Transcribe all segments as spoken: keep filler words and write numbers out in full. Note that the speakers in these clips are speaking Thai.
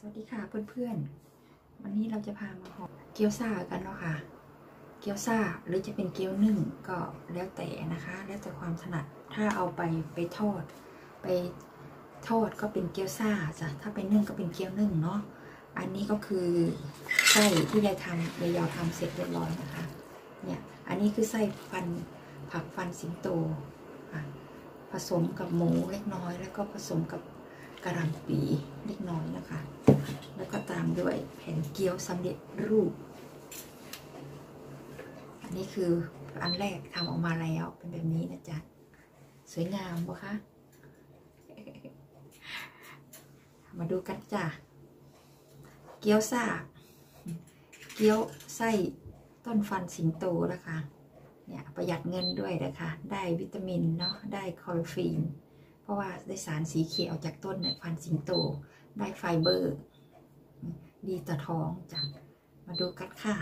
วัสดีค่ะเพื่อนๆวันนี้เราจะพามาห่อเกี๊ยวซ่ากันเนาะค่ะเกี๊ยวซ่าหรือจะเป็นเกี๊ยวนึ่งก็แล้วแต่นะคะแล้วแต่ความถนัดถ้าเอาไปไปทอดไปทอดก็เป็นเกี๊ยวซ่าจ้ะถ้าไปนึ่งก็เป็นเกี๊ยวนึ่งเนาะอันนี้ก็คือไส้ที่ยายทำยายยาวทำเสร็จเรียบร้อยนะคะเนี่ยอันนี้คือไส้ฟันผักฟันสิงโตผสมกับหมูเล็กน้อยแล้วก็ผสมกับกระหล่ำปีเล็กน้อยนะคะแล้วก็ตามด้วยแผ่นเกี๊ยวสำเร็จรูปอันนี้คืออันแรกทำออกมาแล้วเป็นแบบนี้นะจ๊ะสวยงามปะคะมาดูกันจ้ะเกี๊ยวซ่าเกี๊ยวไส้ต้นฟันสิงโตนะคะเนี่ยประหยัดเงินด้วยนะคะได้วิตามินเนาะได้คลอโรฟิลเพราะว่าได้สารสีเขียวจากต้นเนี่ยฟันสิงโตได้ไฟเบอร์ดีต่อท้องจ้ะมาดูกันค่ะ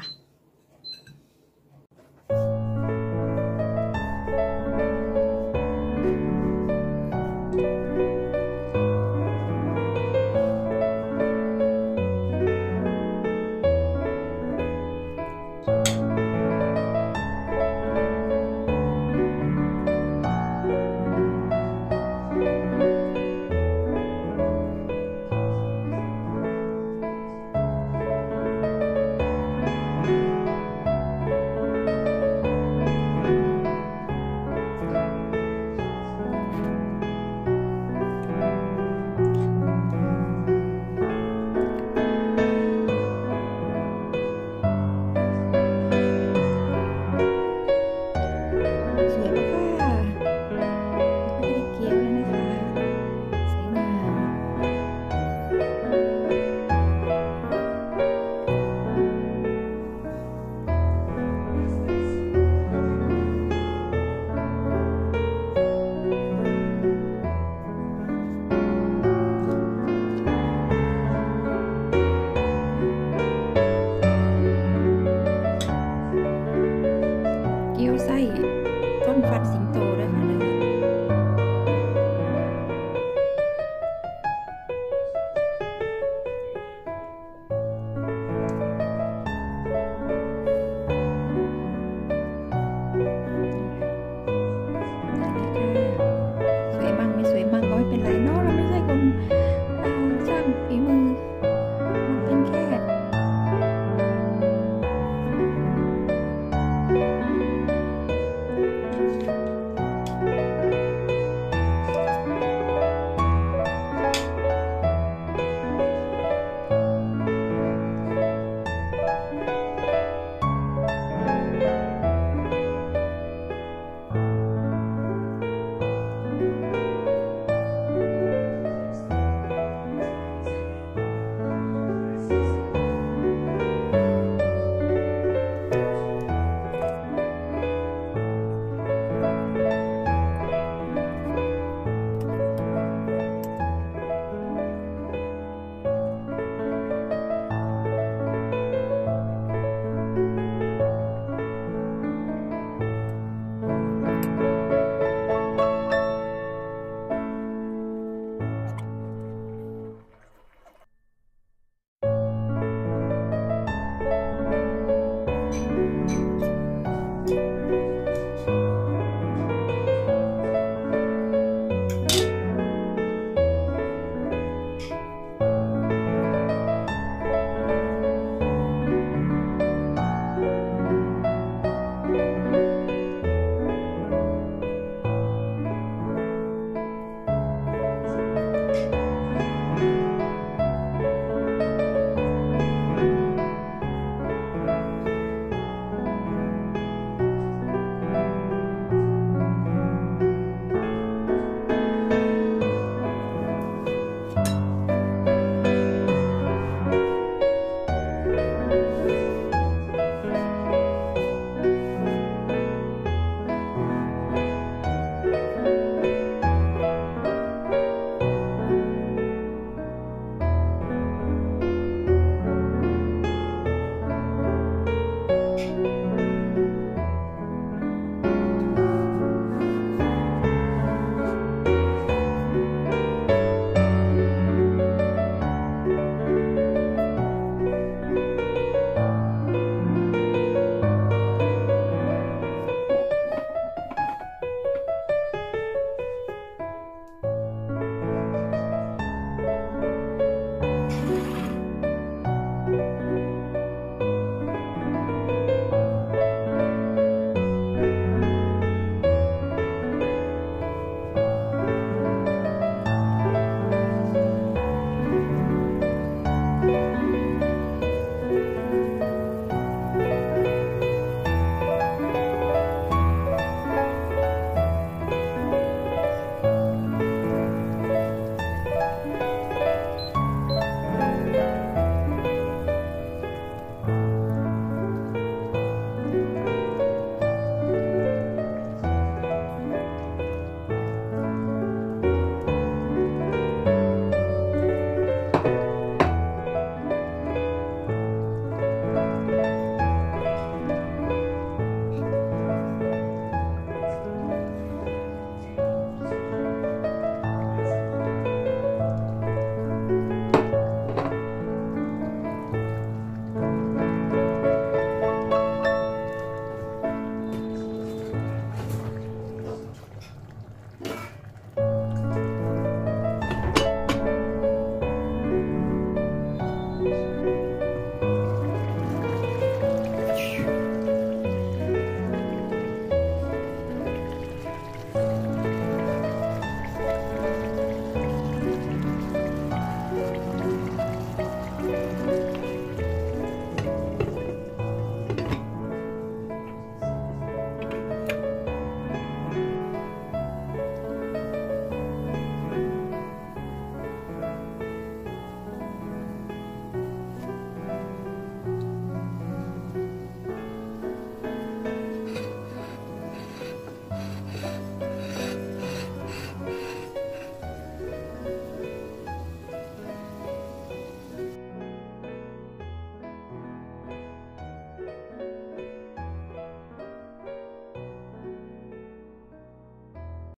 เกี๊ยวไส้ต้นฟันสิงโตด้วยค่ะ